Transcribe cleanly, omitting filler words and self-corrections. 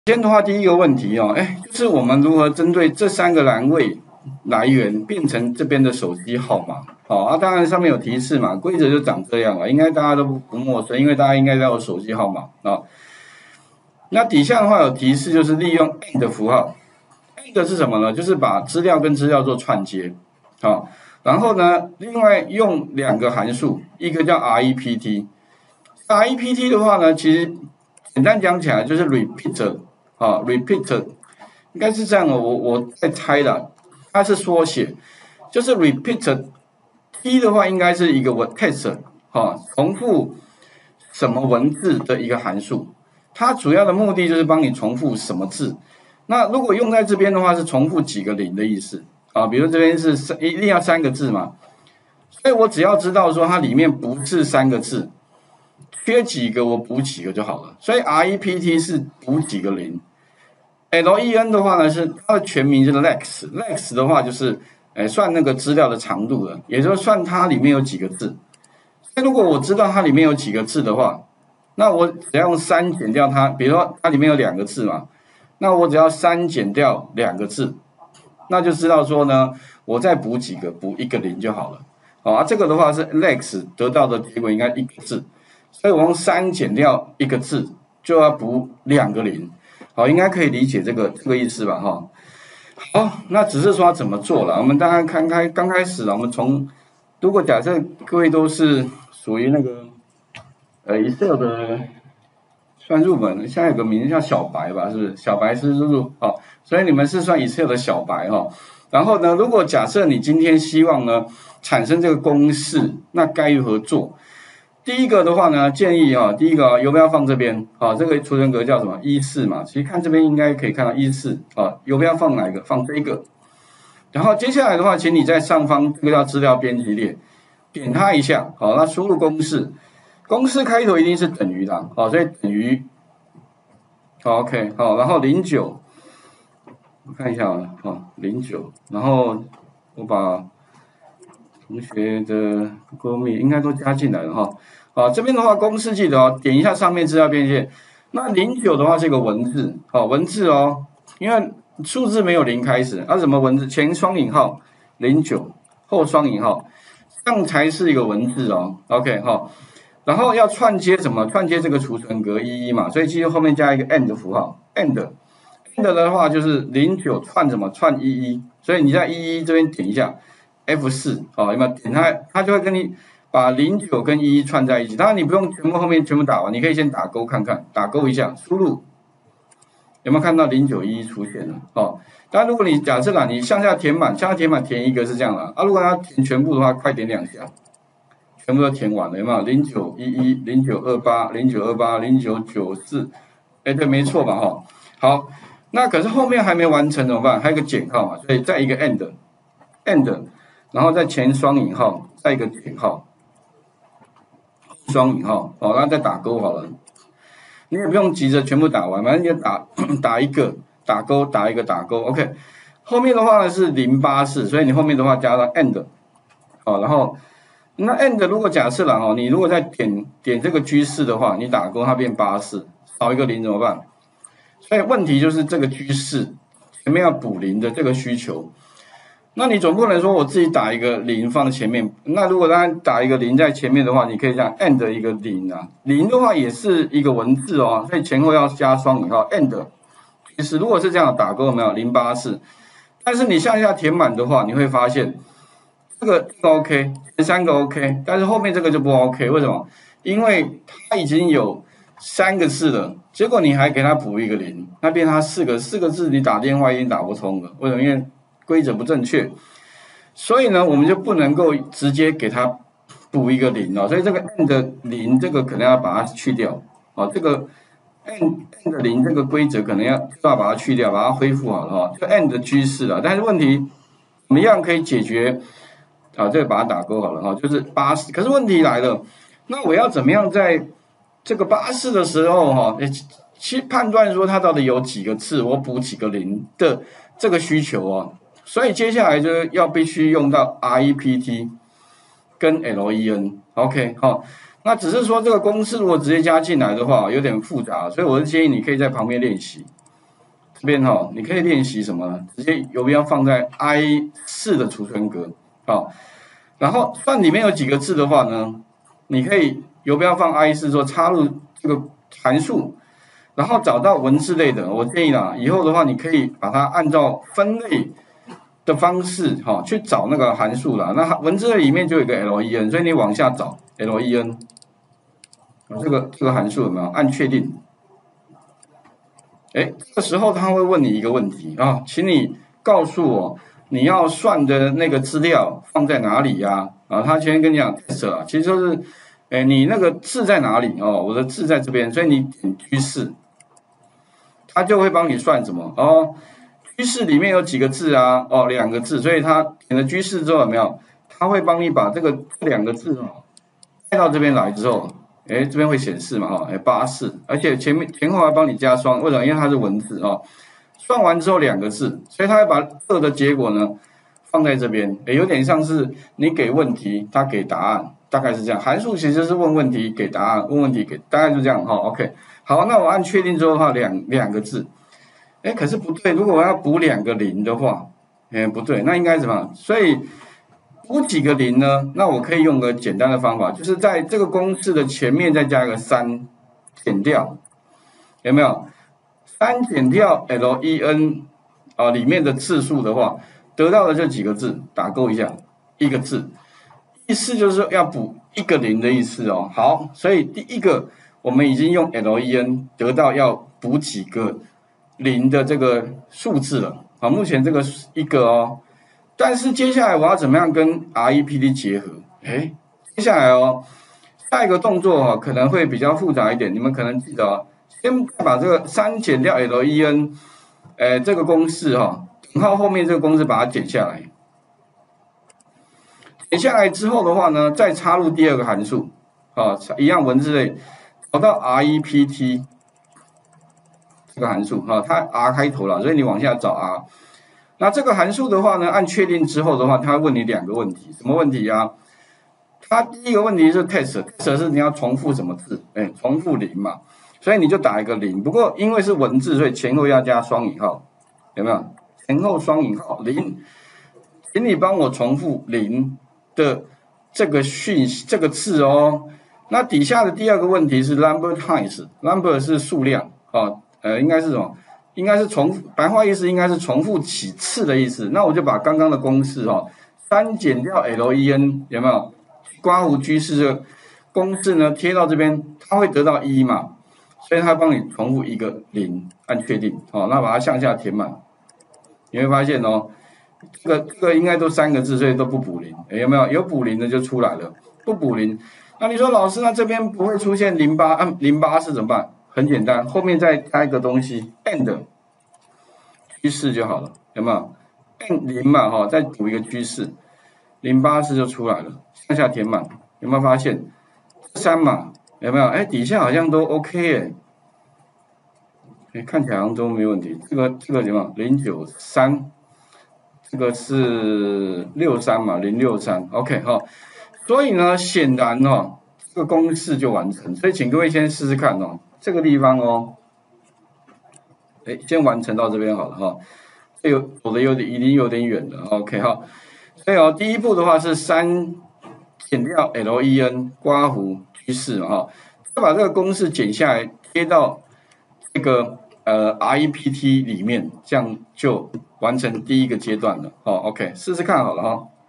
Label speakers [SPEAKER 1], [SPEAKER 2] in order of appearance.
[SPEAKER 1] 今天的话，第一个问题哦，就是我们如何针对这3个栏位来源变成这边的手机号码。好当然上面有提示嘛，规则就长这样了，应该大家都不陌生，因为大家应该都有手机号码那底下的话有提示，就是利用 AND 符号。AND 是什么呢？就是把资料跟资料做串接。然后呢，另外用2个函数，一个叫 rept。rept 的话呢，其实简单讲起来就是 repeat。repeat 应该是这样的，我在猜的，它是缩写，就是 repeat T 的话应该是一个text 重复什么文字的一个函数，它主要的目的就是帮你重复什么字。那如果用在这边的话，是重复几个零的意思比如这边是一定要3个字嘛，所以我只要知道说它里面不是3个字，缺几个我补几个就好了。所以 rept 是补几个零。len 的话呢，是它的全名就是 lex 的话就是算那个资料的长度了，也就是算它里面有几个字。那如果我知道它里面有几个字的话，那我只要用3减掉它，比如说它里面有2个字嘛，那我只要3减掉2个字，那就知道说呢，我再补几个，补1个零就好了。这个的话是 lex 得到的结果应该1个字，所以我用3减掉1个字就要补2个零。应该可以理解这个意思吧好，那只是说要怎么做了。我们大家刚开始了，我们如果假设各位都是属于那个Excel 的算入门，现在有个名字叫小白吧，是不是？小白是入所以你们是算 Excel 的小白然后呢，如果假设你今天希望呢产生这个公式，那该如何做？第一个的话呢，建议第一个游标放这边这个储存格叫什么？14嘛，其实看这边应该可以看到14游标放哪一个？放这个。然后接下来的话，请你在上方这个叫资料编辑列，点它一下那输入公式，公式开头一定是等于的所以等于OK 然后09，我看一下09，然后我把同学的Google Meet应该都加进来了这边的话公式记得点一下上面资料编辑。那09的话是一个文字文字因为数字没有0开始，什么文字？前双引号09，后双引号，这样才是一个文字OK 然后要串接什么？串接这个储存格11嘛，所以记得后面加一个 AND 符号 AND 的话就是09串什么？串11，所以你在11这边点一下 F4 有没有点它就会跟你把09跟11串在一起。当然你不用后面全部打完，你可以先打勾看看，打勾一下，输入有没有看到0911出现了当然如果你假设你向下填满，填一个是这样的如果要填全部的话，快点2下，全部都填完了，有没有？0911、0928、0928、0994，对，没错吧好，那可是后面还没完成怎么办？还有一个减号嘛，所以再一个 AND， 然后再前双引号，再一个减号，双引号然后再打勾好了。你也不用急着全部打完，反正你就打一个，打勾，打一个，打勾 OK。后面的话呢是084，所以你后面的话加到 AND 然后那 AND 如果假设你如果再点这个居士的话，你打勾它变84，少一个0怎么办？所以问题就是这个居士前面要补0的这个需求。那你总不能说我自己打一个0放前面，那如果当然打一个0在前面的话，你可以这样 AND 一个00的话也是一个文字所以前后要加双引号 AND。其实如果是这样打勾有没有084？但是你向下填满的话，你会发现这个OK， 前3个 OK， 但是后面这个就不 OK， 为什么？因为它已经有3个字了，结果你还给它补一个0，那变它4个字你打电话已经打不通了，为什么？因为规则不正确，所以呢，我们就不能够直接给它补一个0所以这个 AND 0这个可能要把它去掉这个 AND 0这个规则可能要把它去掉，把它恢复好了就 AND 居士了。但是问题怎么样可以解决？这个把它打勾好了就是80。可是问题来了，那我要怎么样在这个84的时候去判断说它到底有几个字，我补几个0的这个需求所以接下来就必须用到 rept 跟 len OK 那只是说这个公式如果直接加进来的话有点复杂，所以我是建议你可以在旁边练习这边哈，你可以练习什么呢？直接游标放在 I4的储存格，好，然后算里面有几个字的话呢，你可以游标放 I4，说插入这个函数，然后找到文字类的。我建议啦，以后的话你可以把它按照分类的方式哈去找那个函数啦。那文字类里面就有一个 len， 所以你往下找 len， 这个函数有没有？按确定。哎，这个时候他会问你一个问题啊，请你告诉我你要算的那个资料放在哪里呀？他前面跟你讲 test 啊，其实就是，哎，你那个字在哪里哦？我的字在这边，所以你点居士，他就会帮你算什么哦？居士里面有几个字啊？哦，2个字，所以他点了居士之后有没有？他会帮你把这2个字哦带到这边来之后。哎，这边会显示嘛，哈，哎84，而且前后还帮你加双，为什么？因为它是文字哦。算完之后2个字，所以它会把2的结果呢放在这边，哎，有点像是你给问题，它给答案，大概是这样。函数其实是问问题给答案，问问题给，大概就这样哈。OK， 好，那我按确定之后的话，两个字，哎，可是不对，如果我要补2个0的话，哎，不对，那应该怎么？所以补几个0呢？那我可以用个简单的方法，就是在这个公式的前面再加一个3，减掉，有没有？3减掉 len 里面的次数的话，得到的这几个字，打勾一下，1个字，意思就是要补1个0的意思哦。好，所以第一个我们已经用 len 得到要补几个0的这个数字了。好，目前这个1个哦。但是接下来我要怎么样跟 REPT 结合？哎，接下来哦，下一个动作可能会比较复杂一点，你们可能记得先把这个3减掉 len， 这个公式等号后面这个公式把它剪下来。剪下来之后的话呢，再插入第2个函数，一样文字类，找到 REPT 这个函数它 R 开头了，所以你往下找 R。那这个函数的话呢，按确定之后的话，它会问你2个问题，什么问题啊？它第一个问题是 test 是你要重复什么字？哎，重复0嘛，所以你就打一个0。不过因为是文字，所以前后要加双引号，有没有？前后双引号0，请你帮我重复0的这个字哦。那底下的第2个问题是 number times，number 是数量应该是什么？应该是白话意思应该是重复几次的意思。那我就把刚刚的公式3减掉 len 有没有？刮胡居士这个公式呢贴到这边，它会得到1嘛，所以它帮你重复1个0，按确定那把它向下填满，你会发现这个应该都3个字，所以都不补0，有没有？有补0的就出来了，不补0，那你说老师，那这边不会出现08， 08是怎么办？很简单，后面再加一个东西 and 居士就好了，有没有 ？and 0嘛再补一个居士，084就出来了，向下填满，有没有发现？3嘛，有没有？哎，底下好像都 OK 看起来好像都没问题。这个什么093，这个是63嘛，063 OK 所以呢，显然这个公式就完成。所以请各位先试试看这个地方先完成到这边好了这个走的已经有点远了 ，OK 所以第一步的话是3减掉 len 刮胡居士嘛再把这个公式剪下来贴到这个REPT 里面，这样就完成第1个阶段了OK 试试看好了